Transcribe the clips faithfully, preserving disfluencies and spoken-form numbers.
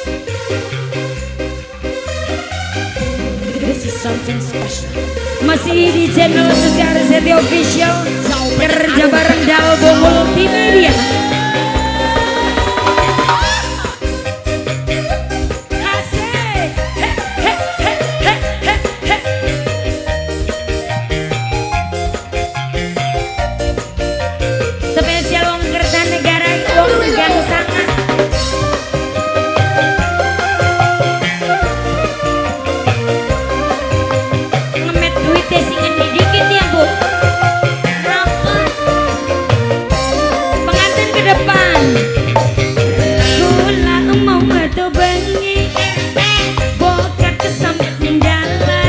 This is something special. Masih di channel Segar Seti Official, kerja bareng Dalbo Multimedia. Spesial wong Kertanegara, wong Gangsana. Ngemet duitnya singin dikit ya bu. Pengantin ke depan. Gula mau metu bengi, bokat kesamping jalan.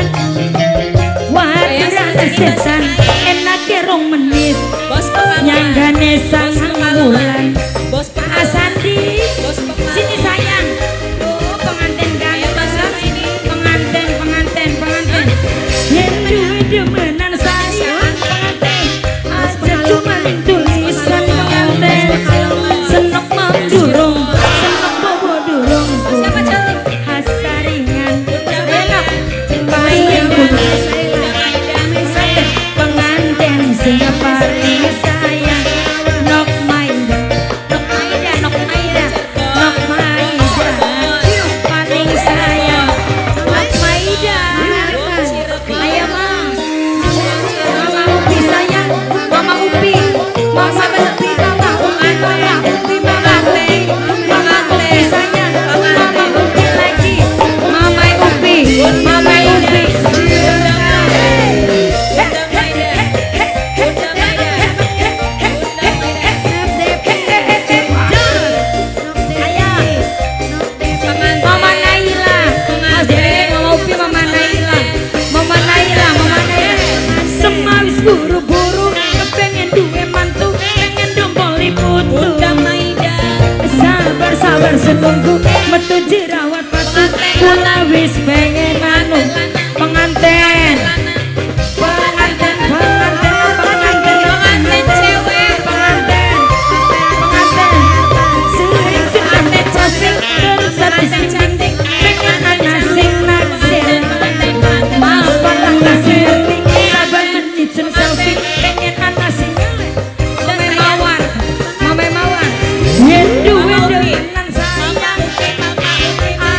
Wadah sesan enak rong menit. Nyanggane sang bulan. Bos Asandi, sini sayang. Oh, pengantin kaya pasar sini. Pengantin, pengantin, pengantin. Yen duwe demenan sayang pengantin. Aja cuma tulisan pengantin. Senok mau durung, senok bobo durung. Siapa cantik? Hasaringan. Enak. Bayang pengantin siapa nih sayang. Nok Maida, Nok Maida, Nok Maida, Nok Maida, paling sayang. Nok Maida, ayo mang, Mama Upi sayang, Mama Upi, Mama Upi, Mama Upi, Mama Upi, Mama Upi, Mama Upi sayang, Mama Upi lagi, Mama Upi, Mama Upi. Buru-buru pengen duwe mantu, pengen dompoli putu. Sabar sabar senunggu metu jerawat patu. Kula wis pengen anu penganten. Penganten, penganten, penganten, penganten cewek, penganten, penganten. Sering penganten cantik, terus habis cantik, pengen anak sing naksir. Maafkan naksir. Jen selfie pengen anak sing Mame mawar, Mame mawar. Yen duwe demenan sayang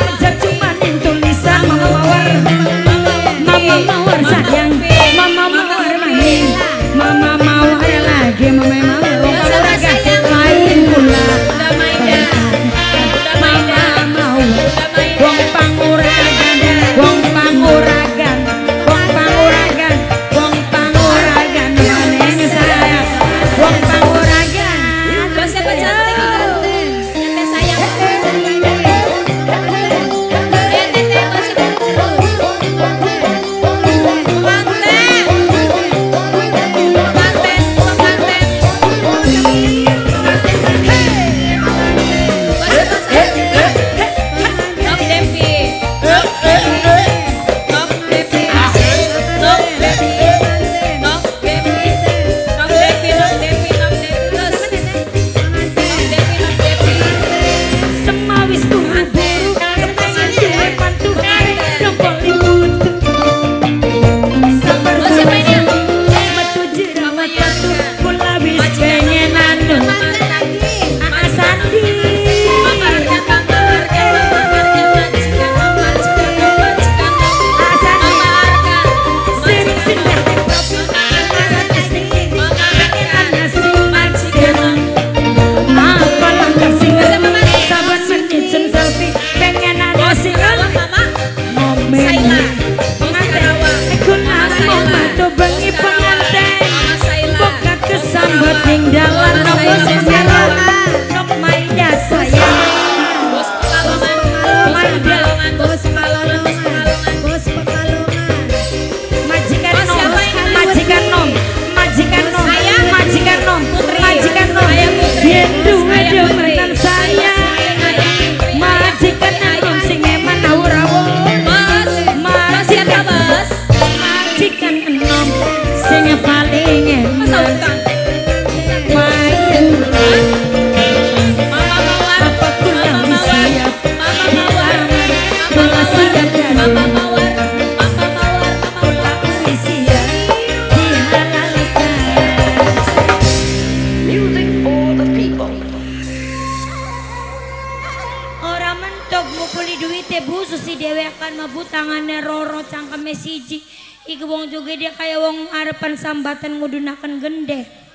untuk ngupuli duitnya busu si dewekan mabut tangannya roro cangkeme siji. Iku wong juga dia kayak wong arepan sambatan ngudunakan gende.